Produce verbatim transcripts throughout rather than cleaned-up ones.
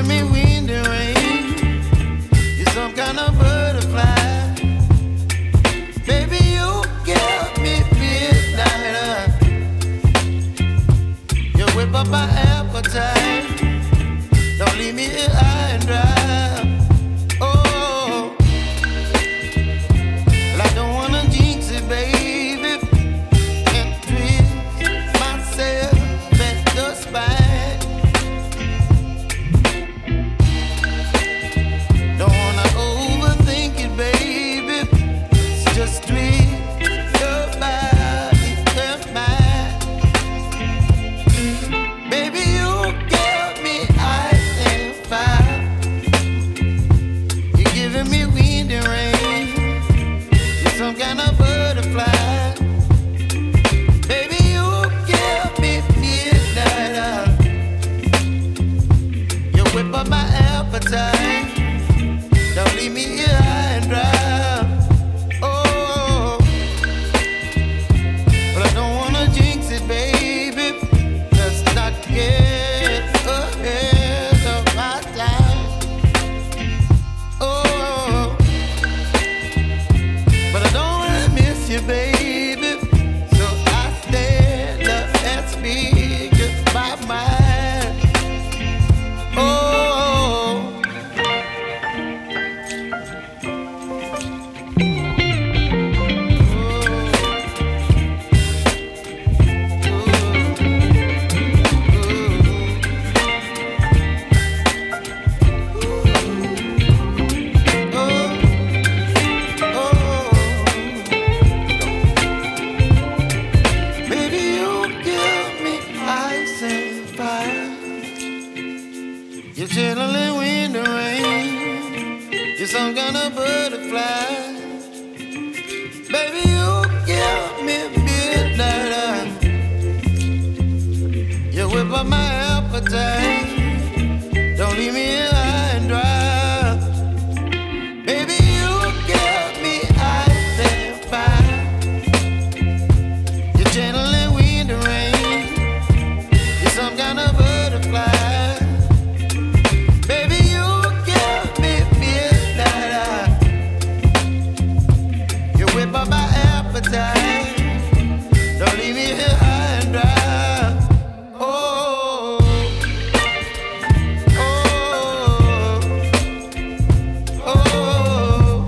giving me wind and rain. You're some kind of butterfly. Baby, you give me midnight. You whip up my appetite. Don't leave me here high and dry. Oh, well, I don't wanna jinx it, baby, and twist myself at the spine. Don't wanna overthink it, baby. It's just twist your body and mine. Baby, you give me ice and fire. You're giving me wind and rain. You're some kind of butterfly. Baby, you give me midnight. You whip up my appetite. Don't leave me here high and dry. Oh, but I don't wanna jinx it, baby. Let's not get ahead of my time. Oh, but I don't wanna miss you, baby. So I stand up and speak just my mind. Oh. You're chilling wind and rain. You're some kind of butterfly. Baby, you give me midnight. You whip up my appetite. Don't leave me here high and dry. Baby, you give me ice and fire. You're channeling wind and rain. You're some kind of butterfly. Don't leave me here high and dry. Oh, oh, oh, oh,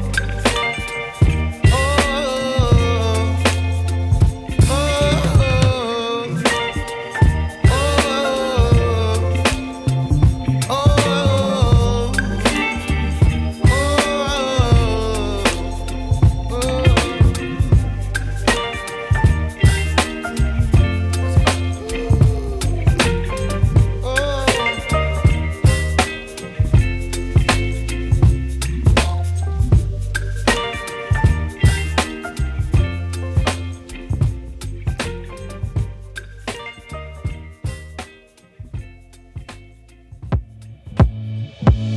You